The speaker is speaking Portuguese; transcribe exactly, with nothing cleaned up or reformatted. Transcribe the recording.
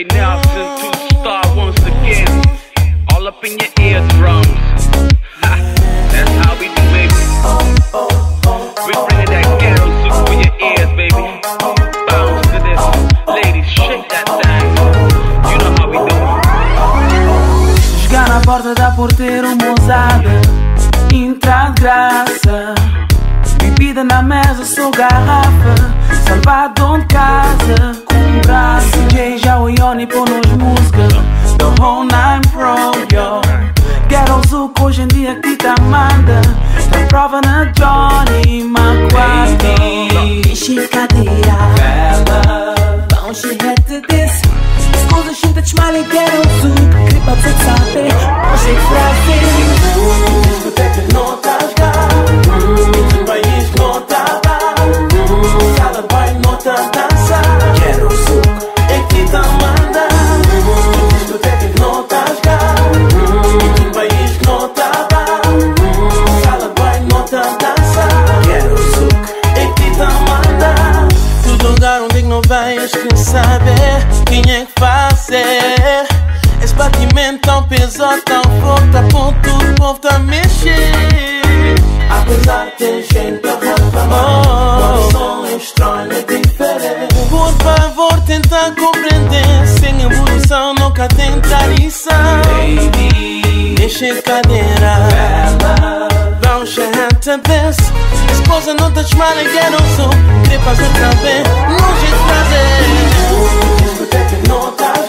Nelson, two-star once again. All up in your eardrums. Ha, that's how we do, baby. We bringing that ghetto soup for your ears, baby. Bounce to this. Ladies, shake that thing. You know how we do. Jogar na porta da porteira uma ousada, entrar de graça. Bebida na mesa, sou garrafa, salvado de casa, com um braço. D J já o Ioni pôr-nos música, the whole nine pro, yo. Ghetto Zouk hoje em dia que tá manda, tá prova na Johnny McQuarrie. Enche cadeira, Bella, bounce your head to this. Escusa, xinta, desmalha, Ghetto Zouk. Gripa, você sabe, hoje é frase. Discoteca não estás cá, no país não tá bom, sala vai não tá dança. Ghetto Zouk é que tá manda. Discoteca não estás cá, no país não tá bom, sala vai não tá dança. Ghetto Zouk é que tá manda. Todo lugar onde não vais, quem sabe quem é que fazer. Esse batimento tão pesado, tão forte, a ponto o povo tá mexer. Apesar de ter gente pra reclamar, o som é estranho, é diferente. Por favor, tenta compreender. Sem evolução, nunca tem tradição. Baby, mexe cadeira, Bella, bounce your head to this. Esposa não tá desmalha, Ghetto Zouk. Querer fazer também, longe de trazer. Discoteca não tá